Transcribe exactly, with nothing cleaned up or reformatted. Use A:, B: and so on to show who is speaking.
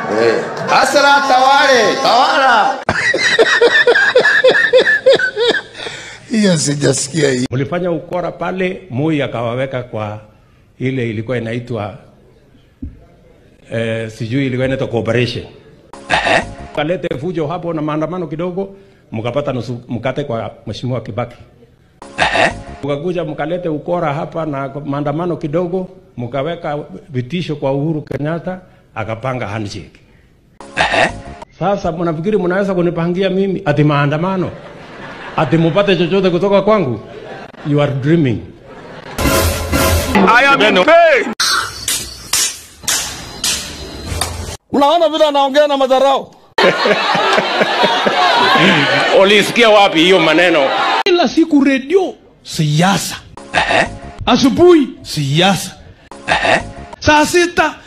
A: Eh, asala tawale, tawala.
B: Hiyo sijasikia hii.
C: Mulifanya ukora pale, Moi akawaweka kwa ile ilikuwa inaitwa eh, sijui ilikuwa inaitwa cooperation. Eh? Kalete fujo hapo na maandamano kidogo, mkapata nusu mkate kwa Mheshimiwa Kibaki. Eh? Mkakuja mkalete ukora hapa na maandamano kidogo, mkaweka vitisho kwa Uhuru Kenyatta, akapanga handshake. Eh? Sasa mnafikiri mnaweza kunipangia mimi ati maandamano? Ati mupate chochote kutoka kwangu? You are dreaming.
D: I am in pain. Unaona vile anaongea na madharau.
C: Ulisikia wapi hiyo maneno?
E: Kila siku radio siasa.
C: Eh?
E: Asubuhi siasa.
C: Eh?
E: Saa sita